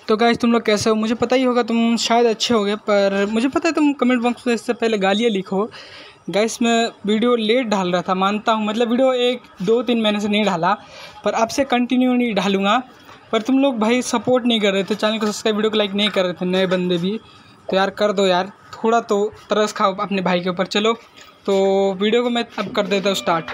तो गाइस तुम लोग कैसे हो? मुझे पता ही होगा तुम शायद अच्छे होगे, पर मुझे पता है तुम कमेंट बॉक्स में इससे पहले गालियाँ लिखो। गाइस मैं वीडियो लेट डाल रहा था, मानता हूँ, मतलब वीडियो 1-2-3 महीने से नहीं डाला, पर अब से कंटिन्यू नहीं डालूँगा। पर तुम लोग भाई सपोर्ट नहीं कर रहे थे, चैनल को सब्सक्राइब, वीडियो को लाइक नहीं कर रहे थे, नए बंदे भी। तो यार कर दो यार, थोड़ा तो तरस खाओ अपने भाई के ऊपर। चलो तो वीडियो को मैं अब कर देता हूँ start.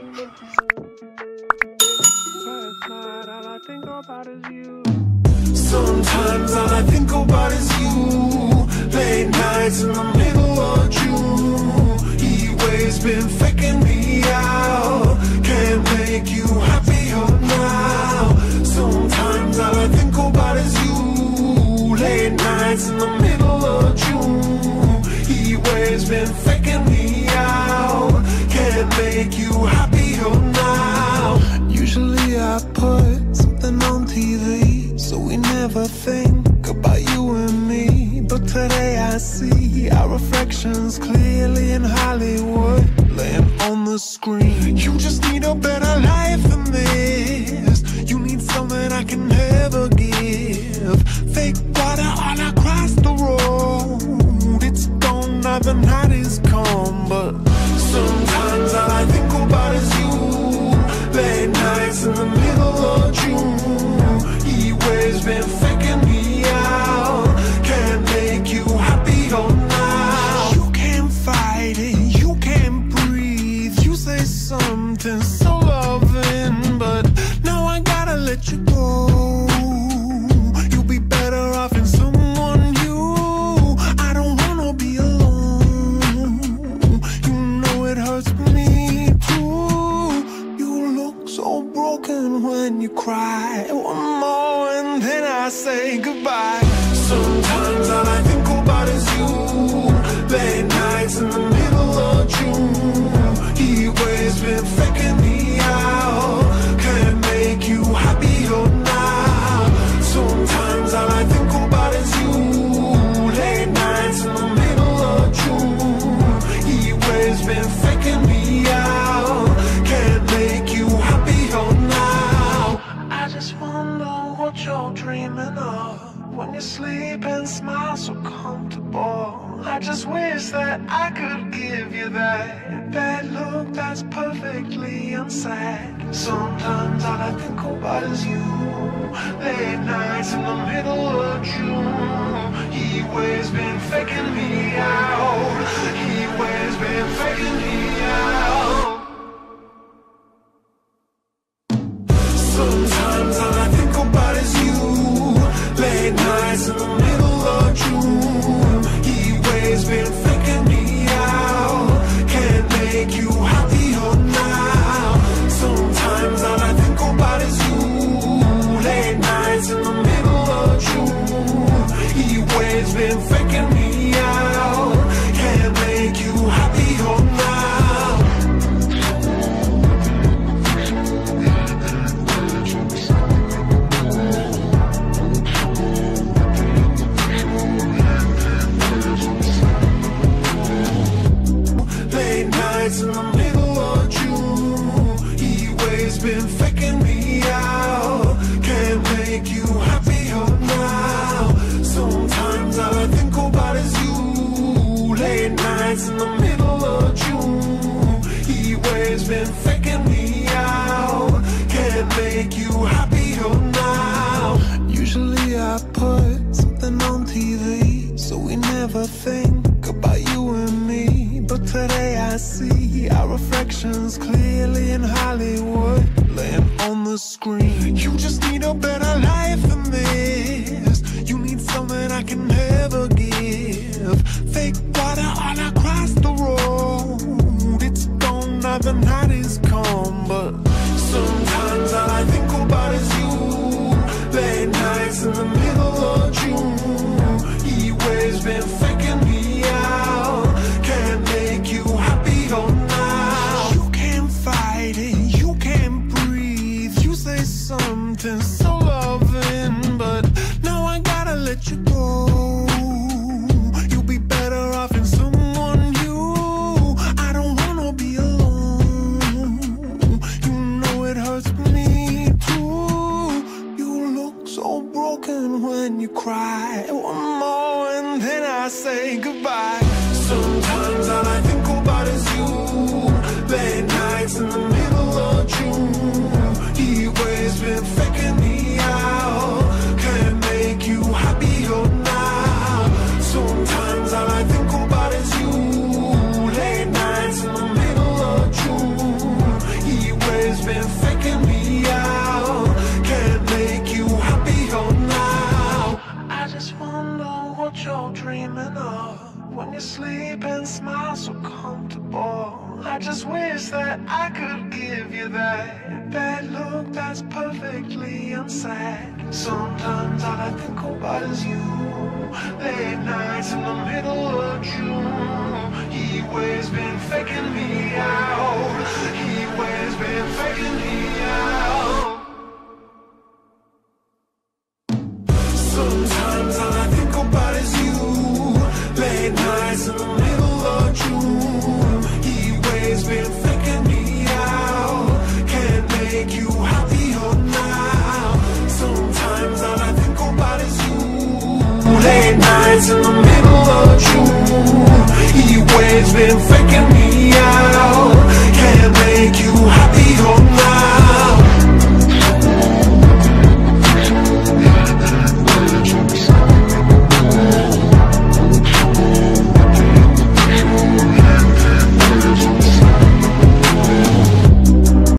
Sometimes all I think about is you. Late nights in the middle of June. He waves been faking me out. Can't make you happier now. Sometimes all I think about is you. Late nights in the middle of June. He waves been faking me out. Can't make you happier now. Usually I put something on TV, so we never think about you and me. But today I see our reflections clearly in Hollywood, laying on the screen. You just need a better life than this. You need something I can never give. Fake water all across the road. It's gone now, the night is come. But sometimes all I think about is you. Late nights in the middle of June. He waves been faking me out. Can't make you happier now. You can't fight it, you can't breathe. You say something so loving, but now I gotta let you go. You'll be better off in someone new. I don't wanna be alone. You know it hurts me too. You look so broken when you cry. One more and then I say goodbye. Sometimes all I think about is you. Late nights in the middle of June. He waves been faking me out. Can't make you happier now. Sometimes all I think about is you. Late nights in the middle of June. He waves been faking me out. Can't make you happier now. I just wonder what you're dreaming of when you sleep and smile so comfortable. I just wish that I could give you that bad look that's perfectly unsaid. Sometimes all I think about is you. Late nights in the middle of June. He waves been faking me out. He waves been faking me out. Sometimes all I think about is you. Late nights in the middle of June. He waves been faking me out. Can't make you happier now. Sometimes all I think about is you. Late nights in the middle of June. He waves been faking me out. Can't make you happier now. Late nights in the middle of June. He waves been faking me out. Can't make you happier now. Sometimes all I think about is you. Late nights in the middle of June. He waves been faking me out. Can't make you happier now. Usually I put something on TV, so we never think about you and me. But today I see our reflections clearly in Hollywood, laying on the screen. You just need a better life than this. You need something I can never give. Fake water all across the road. It's gone now, the night is come. But sometimes all I think about is you. Late nights in the middle of June. listen when you cry. One more and then I say goodbye. Sometimes all I think about is you. Late nights in the middle of June. He waves been faking me out. Can't make you happier now. Sometimes all I think about is you. Late nights in the middle of June. He waves been faking me out. Can't make you happier now. I just wonder what you're dreaming of when you sleep and smile so comfortable. I just wish that I could give you that bad look that's perfectly unsaid. Sometimes all I think about is you. Late nights in the middle of June. He always been faking me out. He always been faking me out. Sometimes all I think about is you. Late nights in the middle of June. He always been faking me out. Can't make you happier now. Sometimes all I think about is you. Late nights in